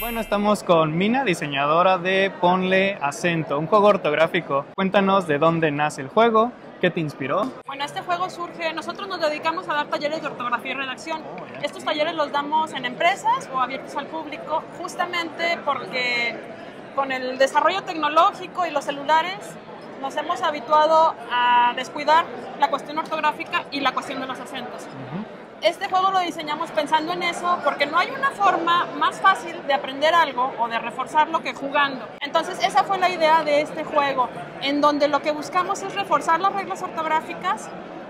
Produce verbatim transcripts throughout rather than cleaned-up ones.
Bueno, estamos con Mina, diseñadora de Ponle Acento, un juego ortográfico. Cuéntanos de dónde nace el juego, qué te inspiró. Bueno, este juego surge, nosotros nos dedicamos a dar talleres de ortografía y redacción. Oh, ya. Estos talleres los damos en empresas o abiertos al público, justamente porque con el desarrollo tecnológico y los celulares nos hemos habituado a descuidar la cuestión ortográfica y la cuestión de los acentos. Uh-huh. Este juego lo diseñamos pensando en eso porque no hay una forma más fácil de aprender algo o de reforzarlo que jugando. Entonces esa fue la idea de este juego, en donde lo que buscamos es reforzar las reglas ortográficas,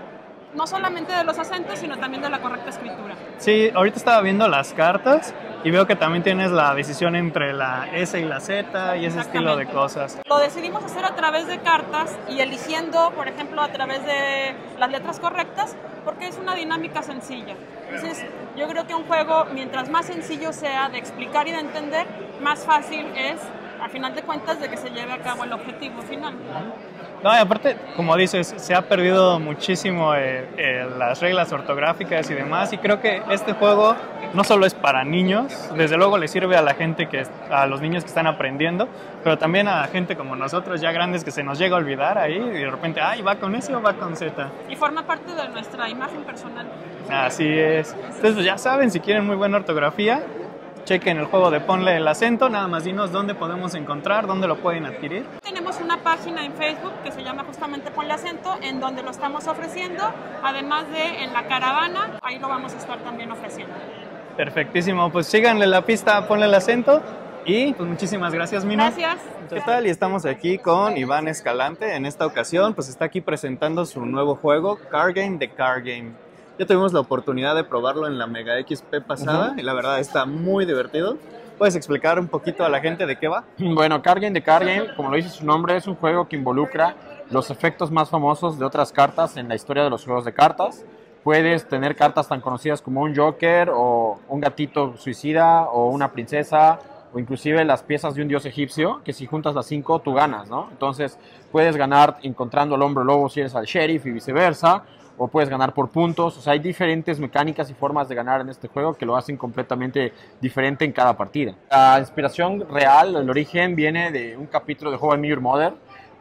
no solamente de los acentos, sino también de la correcta escritura. Sí, ahorita estaba viendo las cartas y veo que también tienes la decisión entre la S y la Z y ese estilo de cosas. Lo decidimos hacer a través de cartas y eligiendo, por ejemplo, a través de las letras correctas, porque es una dinámica sencilla. Entonces, yo creo que un juego, mientras más sencillo sea de explicar y de entender, más fácil es, al final de cuentas, de que se lleve a cabo el objetivo final. No, y aparte, como dices, se ha perdido muchísimo eh, eh, las reglas ortográficas y demás, y creo que este juego no solo es para niños, desde luego le sirve a la gente, que a los niños que están aprendiendo, pero también a gente como nosotros, ya grandes, que se nos llega a olvidar ahí, y de repente, ay, ¿va con S o va con Z? Y forma parte de nuestra imagen personal. Así es. Entonces, pues ya saben, si quieren muy buena ortografía, chequen el juego de Ponle el Acento. Nada más dinos dónde podemos encontrar, dónde lo pueden adquirir. Tenemos una página en Facebook que se llama justamente Ponle Acento, en donde lo estamos ofreciendo, además de en la caravana, ahí lo vamos a estar también ofreciendo. Perfectísimo, pues síganle la pista, Ponle el Acento. Y pues muchísimas gracias, Mina. Gracias. ¿Qué tal? Y estamos aquí con Iván Escalante. En esta ocasión, pues está aquí presentando su nuevo juego, Card Game The Card Game. Ya tuvimos la oportunidad de probarlo en la Mega X P pasada, uh-huh, y la verdad está muy divertido. ¿Puedes explicar un poquito a la gente de qué va? Bueno, Card Game The Card Game, como lo dice su nombre, es un juego que involucra los efectos más famosos de otras cartas en la historia de los juegos de cartas. Puedes tener cartas tan conocidas como un Joker, o un gatito suicida, o una princesa, o inclusive las piezas de un dios egipcio, que si juntas las cinco, tú ganas, ¿no? Entonces, puedes ganar encontrando al hombre lobo si eres al sheriff y viceversa, o puedes ganar por puntos. O sea, hay diferentes mecánicas y formas de ganar en este juego que lo hacen completamente diferente en cada partida. La inspiración real, el origen, viene de un capítulo de How I Met Your Mother,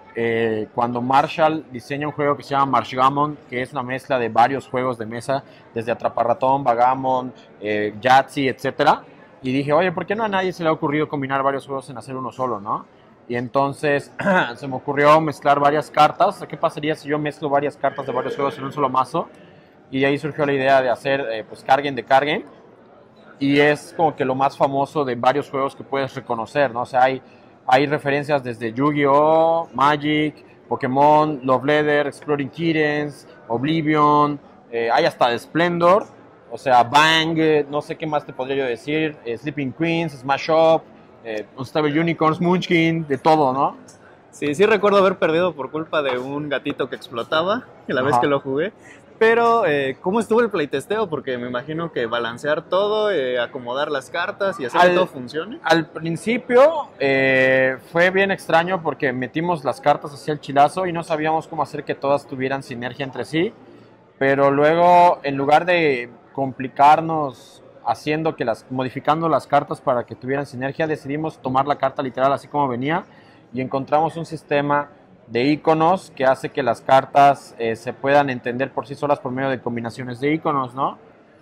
eh, cuando Marshall diseña un juego que se llama Marshgammon, que es una mezcla de varios juegos de mesa, desde Atraparratón, Bagamon, eh, Yahtzee, etcétera. Y dije, oye, ¿por qué no a nadie se le ha ocurrido combinar varios juegos en hacer uno solo, no? Y entonces se me ocurrió mezclar varias cartas. ¿Qué pasaría si yo mezclo varias cartas de varios juegos en un solo mazo? Y de ahí surgió la idea de hacer eh, pues Card Game The Card Game. Y es como que lo más famoso de varios juegos que puedes reconocer, ¿no? O sea, hay, hay referencias desde Yu-Gi-Oh!, Magic, Pokémon, Love Letter, Exploring Kittens, Oblivion, eh, hay hasta de Splendor, o sea, Bang, eh, no sé qué más te podría yo decir, eh, Sleeping Queens, Smash Up, Eh, Unstable Unicorns, Munchkin, de todo, ¿no? Sí, sí recuerdo haber perdido por culpa de un gatito que explotaba, la Ajá. vez que lo jugué. Pero, eh, ¿cómo estuvo el playtesteo? Porque me imagino que balancear todo, eh, acomodar las cartas y hacer al, que todo funcione. Al principio eh, fue bien extraño porque metimos las cartas hacia el chilazo y no sabíamos cómo hacer que todas tuvieran sinergia entre sí. Pero luego, en lugar de complicarnos haciendo que las, modificando las cartas para que tuvieran sinergia, decidimos tomar la carta literal así como venía y encontramos un sistema de iconos que hace que las cartas eh, se puedan entender por sí solas por medio de combinaciones de iconos, ¿no?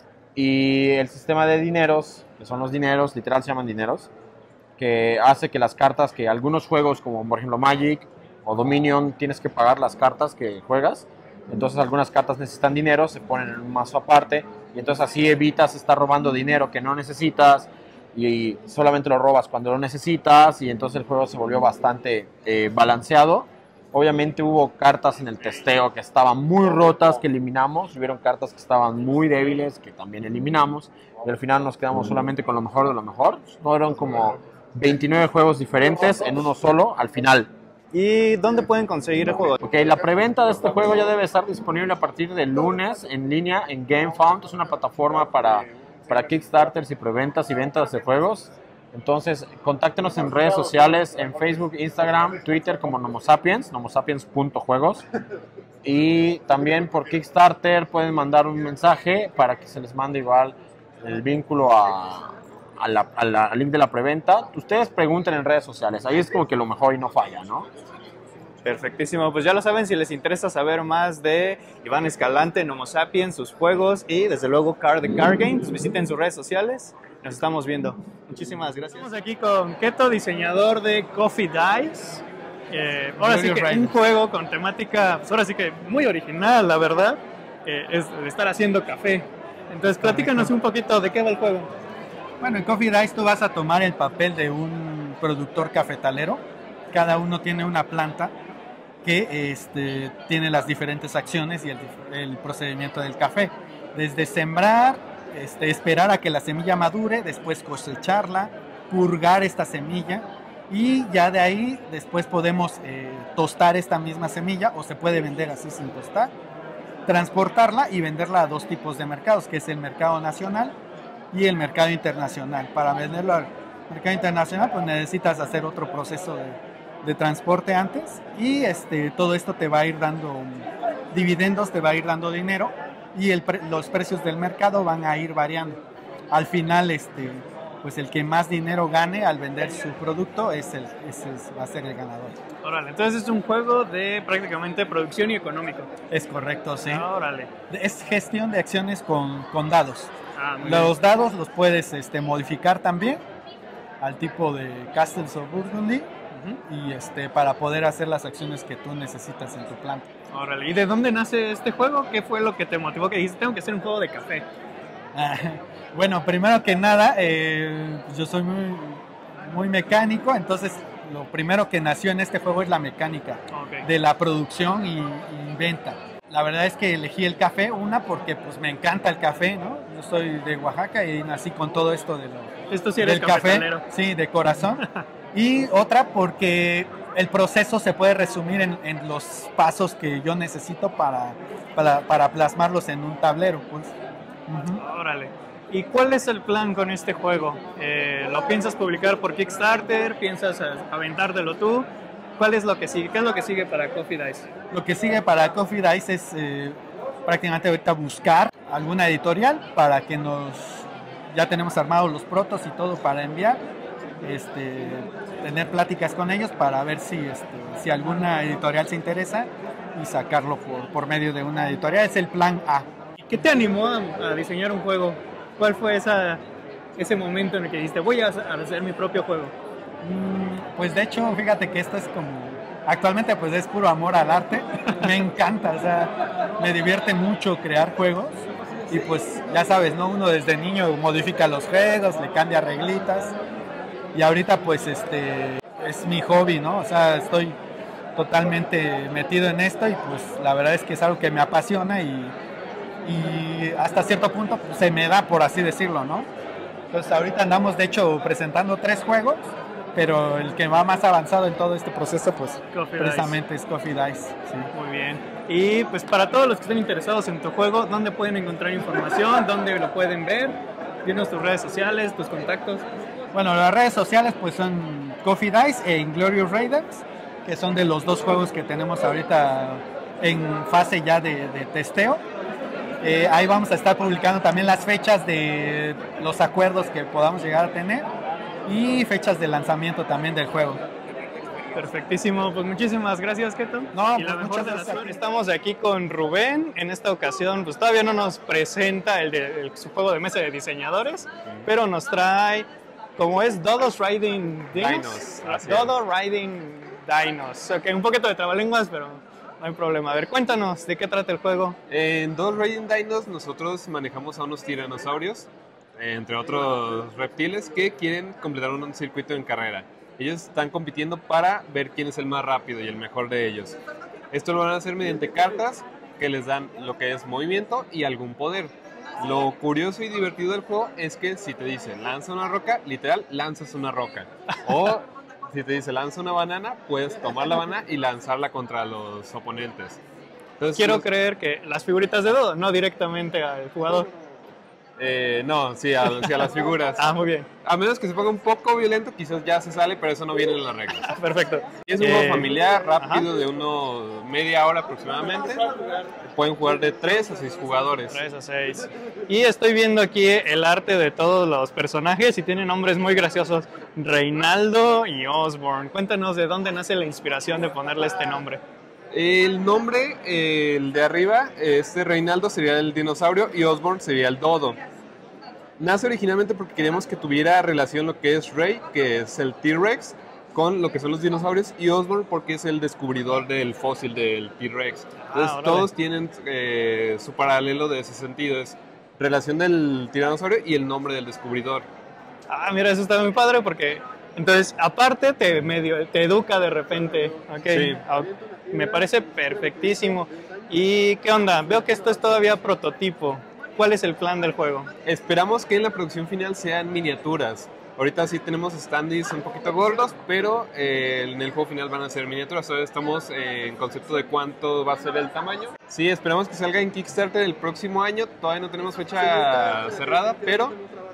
Y el sistema de dineros, que son los dineros, literal se llaman dineros, que hace que las cartas, que algunos juegos como por ejemplo Magic o Dominion, tienes que pagar las cartas que juegas. Entonces algunas cartas necesitan dinero, se ponen en un mazo aparte y entonces así evitas estar robando dinero que no necesitas y solamente lo robas cuando lo necesitas, y entonces el juego se volvió bastante eh, balanceado. Obviamente hubo cartas en el testeo que estaban muy rotas que eliminamos, hubieron cartas que estaban muy débiles que también eliminamos, y al final nos quedamos solamente con lo mejor de lo mejor. Fueron como veintinueve juegos diferentes en uno solo al final. ¿Y dónde pueden conseguir el juego? Ok, la preventa de este juego ya debe estar disponible a partir del lunes en línea en GameFound. Es una plataforma para, para Kickstarters y preventas y ventas de juegos. Entonces, contáctenos en redes sociales, en Facebook, Instagram, Twitter como Nomosapiens, nomosapiens punto juegos. Y también por Kickstarter pueden mandar un mensaje para que se les mande igual el vínculo a, a la- a la- al link de la preventa. Ustedes pregunten en redes sociales, ahí es como que lo mejor y no falla, ¿no? Perfectísimo, pues ya lo saben, si les interesa saber más de Iván Escalante en Homo Sapiens, sus juegos y desde luego Card the Card Game, pues visiten sus redes sociales. Nos estamos viendo. Muchísimas gracias. Estamos aquí con Keto, diseñador de Coffee Dice. Eh, ahora sí que un juego con temática, pues ahora sí que muy original, la verdad, eh, es de estar haciendo café. Entonces, platícanos un poquito de qué va el juego. Bueno, en Coffee Dice tú vas a tomar el papel de un productor cafetalero. Cada uno tiene una planta que este, tiene las diferentes acciones y el, el procedimiento del café. Desde sembrar, este, esperar a que la semilla madure, después cosecharla, purgar esta semilla y ya de ahí después podemos eh, tostar esta misma semilla o se puede vender así sin tostar, transportarla y venderla a dos tipos de mercados, que es el mercado nacional y el mercado internacional. Para venderlo al mercado internacional pues necesitas hacer otro proceso de de transporte antes y este, todo esto te va a ir dando dividendos, te va a ir dando dinero y el pre los precios del mercado van a ir variando. Al final, este, pues el que más dinero gane al vender su producto es el, ese es, va a ser el ganador. Órale, entonces es un juego de prácticamente producción y económico. Es correcto, sí. Órale. Es gestión de acciones con, con dados. Ah, muy los bien. dados los puedes este, modificar también al tipo de Castles of Burgundy. Y este, para poder hacer las acciones que tú necesitas en tu planta. Órale, ¿y de dónde nace este juego? ¿Qué fue lo que te motivó que dijiste, tengo que hacer un juego de café? Ah, bueno, primero que nada, eh, yo soy muy, muy mecánico, entonces lo primero que nació en este juego es la mecánica Okay. de la producción y, y venta. La verdad es que elegí el café, una porque pues me encanta el café, ¿no? Yo soy de Oaxaca y nací con todo esto de lo, Esto sí eres del café, cafetalero. sí, de corazón. Y otra porque el proceso se puede resumir en, en los pasos que yo necesito para, para, para plasmarlos en un tablero, pues. Uh-huh. Órale. ¿Y cuál es el plan con este juego? Eh, ¿Lo piensas publicar por Kickstarter? ¿Piensas aventártelo tú? ¿Cuál es lo que sigue? ¿Qué es lo que sigue para Coffee Dice? Lo que sigue para Coffee Dice es eh, prácticamente ahorita buscar alguna editorial para que nos... Ya tenemos armados los protos y todo para enviar. Este, tener pláticas con ellos para ver si, este, si alguna editorial se interesa y sacarlo por, por medio de una editorial. Es el plan A. ¿Qué te animó a, a diseñar un juego? ¿Cuál fue esa, ese momento en el que dijiste, voy a hacer mi propio juego? Mm, pues de hecho, fíjate que esto es como... Actualmente pues es puro amor al arte. Me encanta, o sea, me divierte mucho crear juegos. Y pues ya sabes, ¿no? Uno desde niño modifica los juegos, le cambia reglitas. Y ahorita pues este es mi hobby, ¿no? O sea, estoy totalmente metido en esto y pues la verdad es que es algo que me apasiona y, y hasta cierto punto pues, se me da, por así decirlo, ¿no? Entonces ahorita andamos de hecho presentando tres juegos, pero el que va más avanzado en todo este proceso pues Coffee precisamente Dice. Es Coffee Dice. Sí. Muy bien. Y pues para todos los que estén interesados en tu juego, ¿dónde pueden encontrar información? ¿Dónde lo pueden ver? Dinos tus redes sociales, tus contactos. Bueno, las redes sociales pues son Coffee Dice e Inglorious Raiders, que son de los dos juegos que tenemos ahorita en fase ya de, de testeo. Eh, ahí vamos a estar publicando también las fechas de los acuerdos que podamos llegar a tener y fechas de lanzamiento también del juego. Perfectísimo, pues muchísimas gracias, Keto. No, y la pues mejor muchas de las gracias. suertes. Estamos aquí con Rubén. En esta ocasión, pues todavía no nos presenta el de, el, su juego de mesa de diseñadores, pero nos trae, como es Dodos Riding Dinos. Dinos, así Dodo Riding Dinos. Ok, un poquito de trabalenguas, pero no hay problema. A ver, cuéntanos, ¿de qué trata el juego? En Dodos Riding Dinos nosotros manejamos a unos tiranosaurios, entre otros reptiles, que quieren completar un circuito en carrera. Ellos están compitiendo para ver quién es el más rápido y el mejor de ellos. Esto lo van a hacer mediante cartas que les dan lo que es movimiento y algún poder. Lo curioso y divertido del juego es que si te dice lanza una roca, literal lanzas una roca. O si te dice lanza una banana, puedes tomar la banana y lanzarla contra los oponentes. Entonces, Quiero los- creer que las figuritas de Dodo, no directamente al jugador. Eh, no, sí a, sí, a las figuras. Ah, muy bien. A menos que se ponga un poco violento, quizás ya se sale, pero eso no viene en las reglas. Ah, perfecto. Y es un juego Eh, familiar, rápido, ajá. de uno media hora aproximadamente. Pueden jugar de tres a seis jugadores. tres a seis. Y estoy viendo aquí el arte de todos los personajes y tienen nombres muy graciosos. Reinaldo y Osborn. Cuéntanos de dónde nace la inspiración de ponerle este nombre. El nombre, eh, el de arriba, este Reinaldo sería el dinosaurio y Osborn sería el dodo. Nace originalmente porque queríamos que tuviera relación lo que es Rey, que es el T-Rex, con lo que son los dinosaurios, y Osborn porque es el descubridor del fósil del T-Rex. Entonces órale. todos tienen eh, su paralelo de ese sentido, es relación del tiranosaurio y el nombre del descubridor. Ah, mira, eso está muy padre porque entonces aparte te medio te educa de repente. Okay. Sí. Ah, me parece perfectísimo. ¿Y qué onda? Veo que esto es todavía prototipo. ¿Cuál es el plan del juego? Esperamos que en la producción final sean miniaturas. Ahorita sí tenemos standees un poquito gordos, pero eh, en el juego final van a ser miniaturas. Todavía estamos eh, en concepto de cuánto va a ser el tamaño. Sí, esperamos que salga en Kickstarter el próximo año. Todavía no tenemos fecha cerrada, pero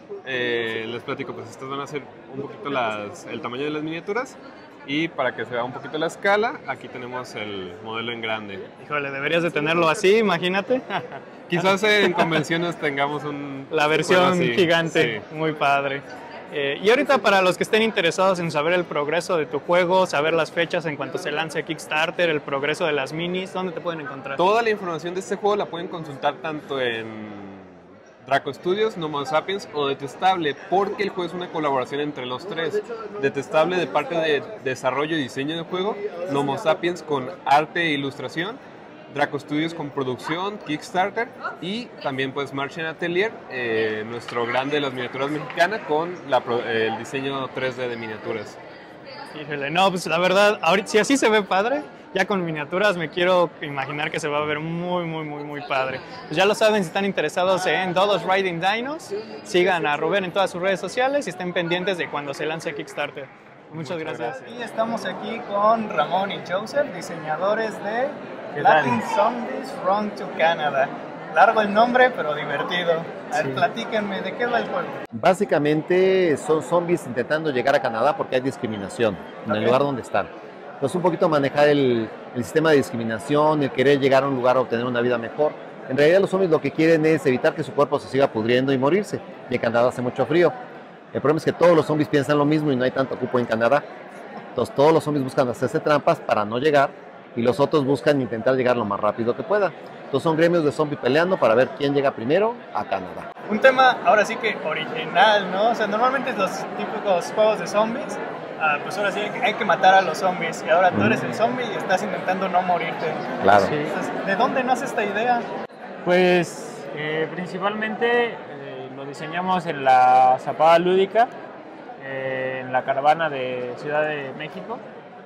eh, les platico, pues estas van a ser un poquito las, el tamaño de las miniaturas. Y para que se vea un poquito la escala, aquí tenemos el modelo en grande. Híjole, deberías de tenerlo así, imagínate. Quizás en convenciones tengamos un... La versión bueno, sí, gigante, sí. muy padre. Eh, y ahorita para los que estén interesados en saber el progreso de tu juego, saber las fechas en cuanto se lance Kickstarter, el progreso de las minis, ¿dónde te pueden encontrar? Toda la información de este juego la pueden consultar tanto en Draco Studios, Nomo Sapiens o Detestable, porque el juego es una colaboración entre los tres. Detestable de parte de desarrollo y diseño del juego, Nomo Sapiens con arte e ilustración, Draco Studios con producción, Kickstarter y también pues Martian Atelier, eh, nuestro grande de las miniaturas mexicanas con la, eh, el diseño tres D de miniaturas. Híjole, no, pues la verdad, ahorita si así se ve padre, ya con miniaturas me quiero imaginar que se va a ver muy, muy, muy, muy padre. Pues ya lo saben, si están interesados en Dodos Riding Dinos, sigan a Rubén en todas sus redes sociales y estén pendientes de cuando se lance Kickstarter. Muchas, Muchas gracias. gracias. Y estamos aquí con Ramón y Joseph, diseñadores de Latin Zombies Run to Canada. Largo el nombre, pero divertido. A ver, sí. Platíquenme, ¿de qué va el juego? Básicamente son zombies intentando llegar a Canadá porque hay discriminación en okay. el lugar donde están. Entonces un poquito manejar el, el sistema de discriminación, el querer llegar a un lugar a obtener una vida mejor. En realidad los zombies lo que quieren es evitar que su cuerpo se siga pudriendo y morirse. Y en Canadá hace mucho frío. El problema es que todos los zombies piensan lo mismo y no hay tanto cupo en Canadá. Entonces todos los zombies buscan hacerse trampas para no llegar y los otros buscan intentar llegar lo más rápido que pueda. Entonces son gremios de zombies peleando para ver quién llega primero a Canadá. Un tema ahora sí que original, ¿no? O sea, normalmente los típicos juegos de zombies, ah, pues ahora sí hay que matar a los zombies y ahora tú eres el zombie y estás intentando no morirte. Claro. Sí. Entonces, ¿de dónde nace esta idea? Pues eh, principalmente eh, lo diseñamos en la Zapada Lúdica, eh, en la caravana de Ciudad de México.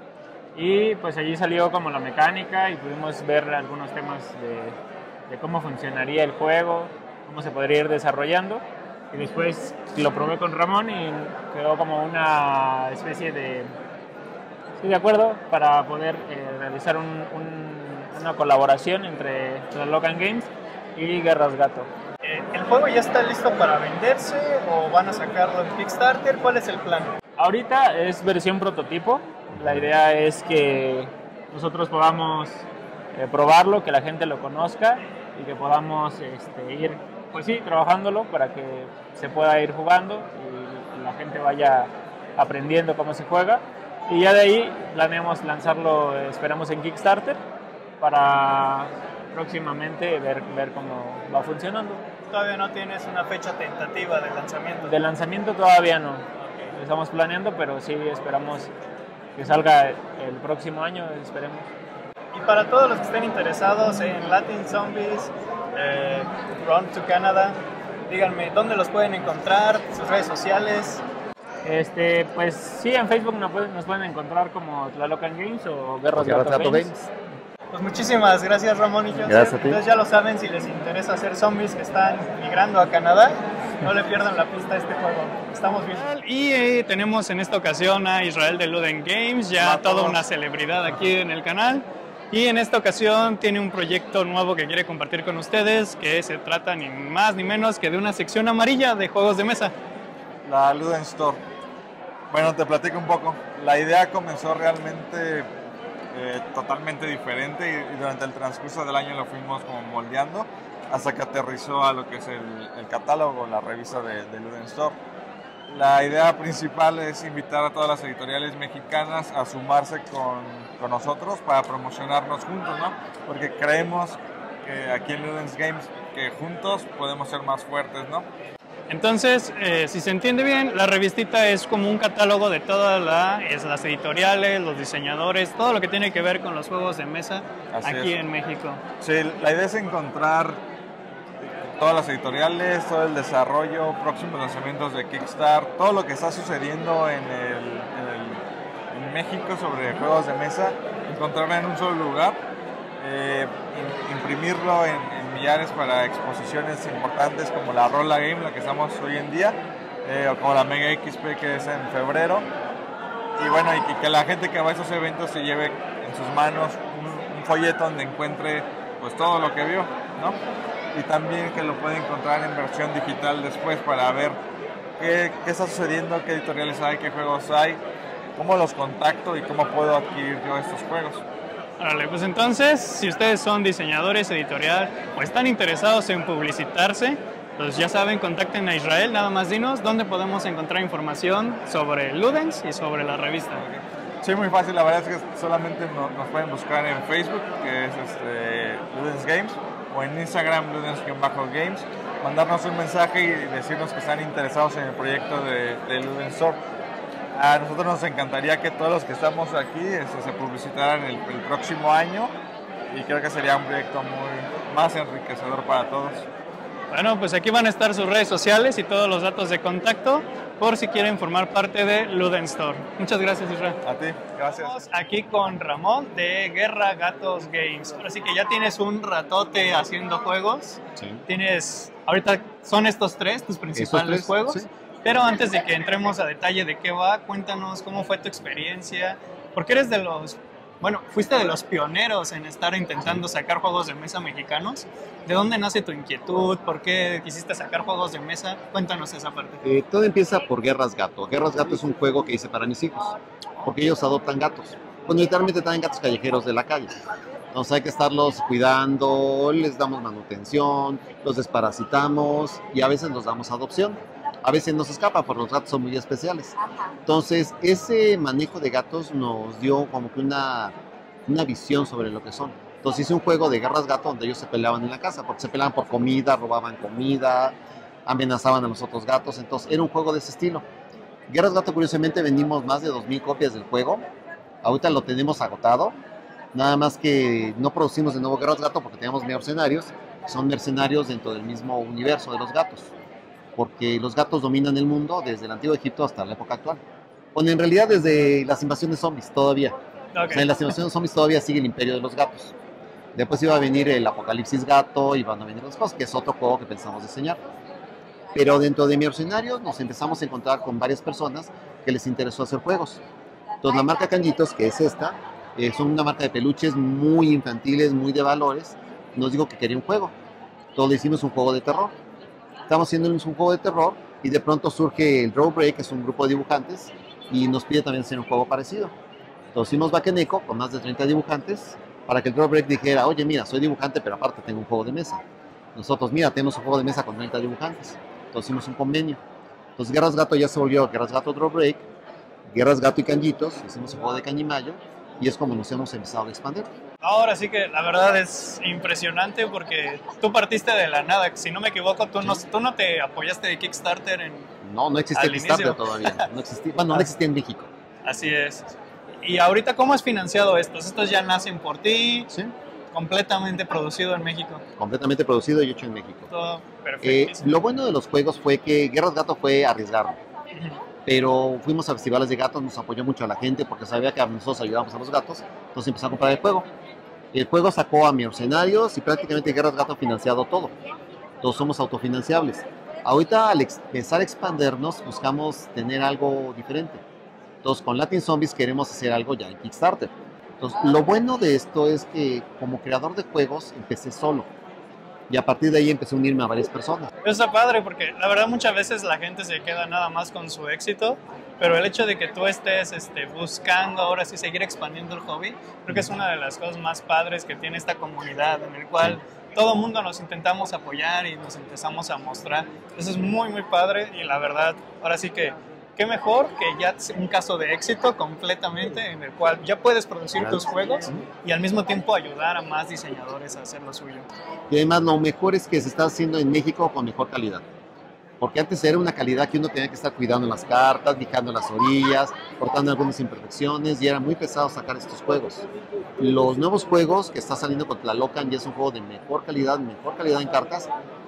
Y pues allí salió como la mecánica y pudimos ver algunos temas de, de cómo funcionaría el juego, cómo se podría ir desarrollando. Y después lo probé con Ramón y quedó como una especie de, sí, de acuerdo para poder eh, realizar un, un, una colaboración entre Tlalocan Games y Guerras Gato. Eh, ¿El juego ya está listo para venderse o van a sacarlo en Kickstarter? ¿Cuál es el plan? Ahorita es versión prototipo. La idea es que nosotros podamos eh, probarlo, que la gente lo conozca y que podamos este, ir, pues sí, trabajándolo para que se pueda ir jugando y la gente vaya aprendiendo cómo se juega. Y ya de ahí planeamos lanzarlo, esperamos en Kickstarter, para próximamente ver, ver cómo va funcionando. ¿Todavía no tienes una fecha tentativa de lanzamiento? De lanzamiento todavía no. Okay. Lo estamos planeando, pero sí esperamos que salga el próximo año, esperemos. Y para todos los que estén interesados en Latin Zombies, eh, Run to Canada, díganme, ¿dónde los pueden encontrar? ¿Sus redes sociales? Este, pues sí, en Facebook nos pueden, nos pueden encontrar como Tlalocan Games o Guerras Gato Games. Games. Pues muchísimas gracias, Ramón y Joseph. Gracias a ti. Entonces ya lo saben, si les interesa hacer zombies que están migrando a Canadá, no le pierdan la pista a este juego. Estamos bien. Y eh, tenemos en esta ocasión a Israel de Luden Games, ya toda una celebridad aquí en el canal. Y en esta ocasión tiene un proyecto nuevo que quiere compartir con ustedes, que se trata ni más ni menos que de una sección amarilla de juegos de mesa. La Ludens Store. Bueno, te platico un poco. La idea comenzó realmente eh, totalmente diferente y, y durante el transcurso del año lo fuimos como moldeando hasta que aterrizó a lo que es el, el catálogo, la revista de, de Ludens Store. La idea principal es invitar a todas las editoriales mexicanas a sumarse con, con nosotros para promocionarnos juntos, ¿no? Porque creemos que aquí en Ludens Games que juntos podemos ser más fuertes, ¿no? Entonces, eh, si se entiende bien, la revistita es como un catálogo de todas la, es las editoriales, los diseñadores, todo lo que tiene que ver con los juegos de mesa Así aquí es. en México. Sí, la idea es encontrar todas las editoriales, todo el desarrollo, próximos lanzamientos de Kickstarter, todo lo que está sucediendo en, el, en, el, en México sobre juegos de mesa, encontrarlo en un solo lugar, eh, imprimirlo en, en millares para exposiciones importantes como la Rola Game, la que estamos hoy en día, eh, o como la Mega X P que es en febrero, y bueno, y que, que la gente que va a esos eventos se lleve en sus manos un, un folleto donde encuentre pues todo lo que vio, ¿no? Y también que lo puede encontrar en versión digital después para ver qué, qué está sucediendo, qué editoriales hay, qué juegos hay, cómo los contacto y cómo puedo adquirir yo estos juegos. Órale, pues entonces, si ustedes son diseñadores editorial o están interesados en publicitarse, pues ya saben, contacten a Israel, nada más dinos dónde podemos encontrar información sobre Ludens y sobre la revista. Sí, muy fácil, la verdad es que solamente nos, nos pueden buscar en Facebook, que es este, Ludens Games, o en Instagram, Ludens-Games, mandarnos un mensaje y decirnos que están interesados en el proyecto de, de Ludens Store. A nosotros nos encantaría que todos los que estamos aquí este, se publicitaran el, el próximo año y creo que sería un proyecto muy más enriquecedor para todos. Bueno, pues aquí van a estar sus redes sociales y todos los datos de contacto por si quieren formar parte de Ludens Store. Muchas gracias, Israel. A ti, gracias. Estamos aquí con Ramón de Guerra Gatos Games. Ahora sí que ya tienes un ratote haciendo juegos. Sí. Tienes, ahorita son estos tres tus principales tres, juegos. sí. Pero antes de que entremos a detalle de qué va, cuéntanos cómo fue tu experiencia. Porque eres de los, bueno, fuiste de los pioneros en estar intentando sacar juegos de mesa mexicanos. ¿De dónde nace tu inquietud? ¿Por qué quisiste sacar juegos de mesa? Cuéntanos esa parte. Eh, todo empieza por Guerras Gato. Guerras Gato es un juego que hice para mis hijos, porque ellos adoptan gatos. Pues literalmente traen gatos callejeros de la calle. Entonces hay que estarlos cuidando, les damos manutención, los desparasitamos y a veces los damos adopción. A veces nos escapa porque los gatos son muy especiales. Entonces ese manejo de gatos nos dio como que una, una visión sobre lo que son. Entonces hice un juego de Guerras Gato donde ellos se peleaban en la casa, porque se peleaban por comida, robaban comida, amenazaban a los otros gatos. Entonces era un juego de ese estilo. Guerras Gato, curiosamente, vendimos más de dos mil copias del juego. Ahorita lo tenemos agotado. Nada más que no producimos de nuevo Guerras Gato porque teníamos mercenarios. Son mercenarios dentro del mismo universo de los gatos. Porque los gatos dominan el mundo desde el antiguo Egipto hasta la época actual. Bueno, en realidad desde las invasiones zombies todavía. Okay. O sea, en las invasiones zombies todavía sigue el imperio de los gatos. Después iba a venir el apocalipsis gato, iban a venir las cosas, que es otro juego que pensamos diseñar. Pero dentro de Mercenarios nos empezamos a encontrar con varias personas que les interesó hacer juegos. Entonces la marca Canguitos, que es esta, eh, son una marca de peluches muy infantiles, muy de valores, nos dijo que quería un juego. Entonces le hicimos un juego de terror. Estamos haciendo un juego de terror y de pronto surge el Draw Break, que es un grupo de dibujantes, y nos pide también hacer un juego parecido. Entonces hicimos Bakeneco con más de treinta dibujantes para que el Draw Break dijera, oye, mira, soy dibujante, pero aparte tengo un juego de mesa. Nosotros, mira, tenemos un juego de mesa con treinta dibujantes. Entonces hicimos un convenio. Entonces Guerras Gato ya se volvió Guerras Gato Draw Break, Guerras Gato y Canguitos, hicimos un juego de Cañimayo, y es como nos hemos empezado a expandir. Ahora sí que la verdad es impresionante porque tú partiste de la nada. Si no me equivoco, tú, sí. no, tú no te apoyaste de Kickstarter en... No, no existía Kickstarter inicio. Todavía. No existía, bueno, no existía en México. Así es. Y ahorita, ¿cómo has financiado estos? ¿Estos ya nacen por ti? Sí. Completamente producido en México. Completamente producido y hecho en México. Todo perfecto. Eh, lo bueno de los juegos fue que Guerras Gato fue arriesgarlo. Pero fuimos a festivales de gatos, nos apoyó mucho a la gente porque sabía que nosotros ayudábamos a los gatos. Entonces empezó a comprar el juego. El juego sacó a Mercenarios y prácticamente Guerras Gato ha financiado todo. Todos somos autofinanciables. Ahorita al empezar a expandernos buscamos tener algo diferente. Entonces con Latin Zombies queremos hacer algo ya en Kickstarter. Entonces, lo bueno de esto es que como creador de juegos empecé solo. Y a partir de ahí empecé a unirme a varias personas. Eso está padre porque la verdad muchas veces la gente se queda nada más con su éxito, pero el hecho de que tú estés este, buscando ahora sí seguir expandiendo el hobby, creo que es una de las cosas más padres que tiene esta comunidad, en el cual todo el mundo nos intentamos apoyar y nos empezamos a mostrar. Eso es muy, muy padre y la verdad, ahora sí que qué mejor que ya un caso de éxito completamente en el cual ya puedes producir tus juegos y al mismo tiempo ayudar a más diseñadores a hacer lo suyo. Y además lo mejor es que se está haciendo en México con mejor calidad. Porque antes era una calidad que uno tenía que estar cuidando las cartas, fijando las orillas, cortando algunas imperfecciones y era muy pesado sacar estos juegos. Los nuevos juegos que está saliendo con Tlalocan ya es un juego de mejor calidad, mejor calidad en cartas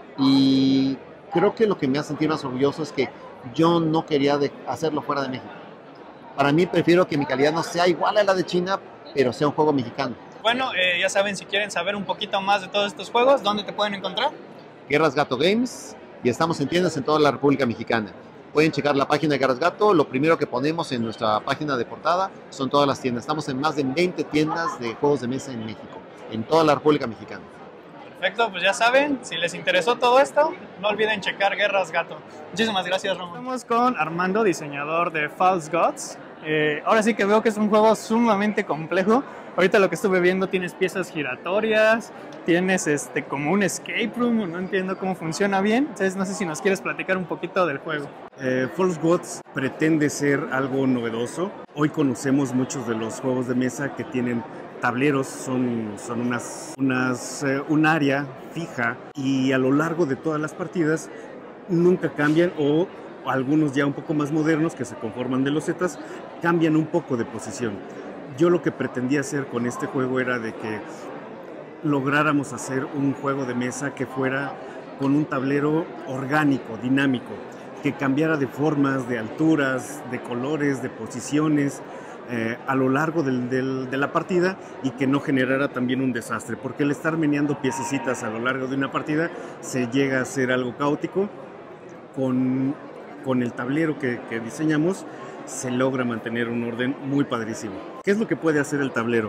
y creo que lo que me hace sentir más orgulloso es que yo no quería de hacerlo fuera de México. Para mí prefiero que mi calidad no sea igual a la de China, pero sea un juego mexicano. Bueno, eh, ya saben, si quieren saber un poquito más de todos estos juegos, ¿dónde te pueden encontrar? Guerras Gato Games y estamos en tiendas en toda la República Mexicana. Pueden checar la página de Guerras Gato, lo primero que ponemos en nuestra página de portada son todas las tiendas. Estamos en más de veinte tiendas de juegos de mesa en México, en toda la República Mexicana. Perfecto, pues ya saben, si les interesó todo esto, no olviden checar Guerras Gato. Muchísimas gracias, Ramón. Estamos con Armando, diseñador de False Gods. Eh, ahora sí que veo que es un juego sumamente complejo. Ahorita lo que estuve viendo, tienes piezas giratorias, tienes este como un escape room, no entiendo cómo funciona bien. Entonces no sé si nos quieres platicar un poquito del juego. Eh, False Gods pretende ser algo novedoso. Hoy conocemos muchos de los juegos de mesa que tienen tableros, son, son unas, unas, eh, un área fija y a lo largo de todas las partidas nunca cambian o algunos ya un poco más modernos que se conforman de losetas cambian un poco de posición. Yo lo que pretendía hacer con este juego era de que lográramos hacer un juego de mesa que fuera con un tablero orgánico, dinámico, que cambiara de formas, de alturas, de colores, de posiciones, Eh, a lo largo del, del, de la partida y que no generara también un desastre, porque el estar meneando piececitas a lo largo de una partida se llega a ser algo caótico. Con, con el tablero que, que diseñamos se logra mantener un orden muy padrísimo. ¿Qué es lo que puede hacer el tablero?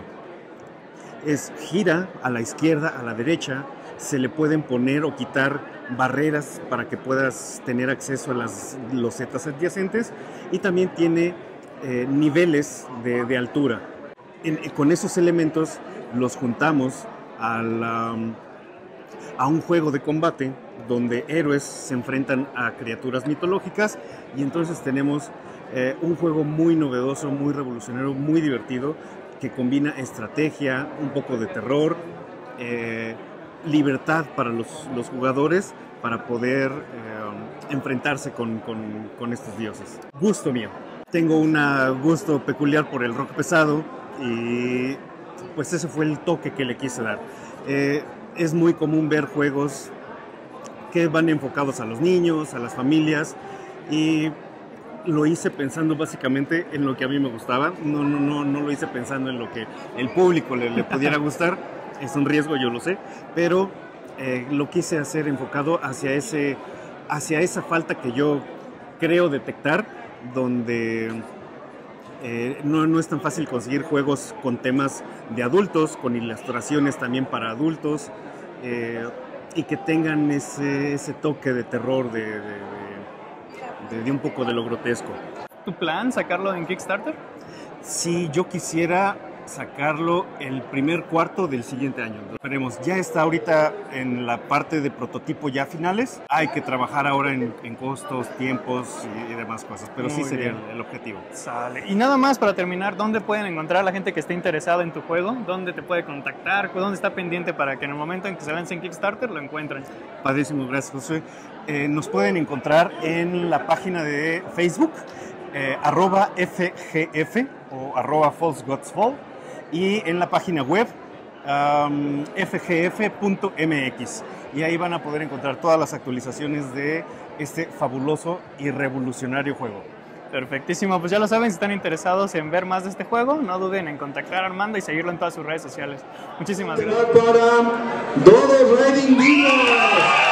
Es gira a la izquierda, a la derecha, se le pueden poner o quitar barreras para que puedas tener acceso a las losetas adyacentes y también tiene Eh, niveles de, de altura. En, con esos elementos los juntamos a, la, a un juego de combate donde héroes se enfrentan a criaturas mitológicas y entonces tenemos eh, un juego muy novedoso, muy revolucionario, muy divertido que combina estrategia, un poco de terror, eh, libertad para los, los jugadores para poder eh, enfrentarse con, con, con estos dioses. Gusto mío. Tengo un gusto peculiar por el rock pesado y pues ese fue el toque que le quise dar. Eh, es muy común ver juegos que van enfocados a los niños, a las familias y lo hice pensando básicamente en lo que a mí me gustaba. No, no, no, no lo hice pensando en lo que el público le, le pudiera gustar. Es un riesgo, yo lo sé, pero eh, lo quise hacer enfocado hacia, ese, hacia esa falta que yo creo detectar, donde eh, no, no es tan fácil conseguir juegos con temas de adultos, con ilustraciones también para adultos, eh, y que tengan ese, ese toque de terror, de, de, de, de, de un poco de lo grotesco. ¿Tu plan sacarlo en Kickstarter? Si yo quisiera sacarlo el primer cuarto del siguiente año. Esperemos, ya está ahorita en la parte de prototipo ya finales. Hay que trabajar ahora en, en costos, tiempos y, y demás cosas, pero Muy sí sería el, el objetivo. Sale. Y nada más para terminar, ¿dónde pueden encontrar a la gente que esté interesada en tu juego? ¿Dónde te puede contactar? ¿Dónde está pendiente para que en el momento en que se lance en Kickstarter lo encuentren? Padrísimo, gracias José. Eh, nos pueden encontrar en la página de Facebook, eh, arroba F G F o arroba False Gods Fall. Y en la página web um, f g f punto m x y ahí van a poder encontrar todas las actualizaciones de este fabuloso y revolucionario juego. Perfectísimo, pues ya lo saben, si están interesados en ver más de este juego, no duden en contactar a Armando y seguirlo en todas sus redes sociales. Muchísimas gracias. Para Dodo Riding Dealers.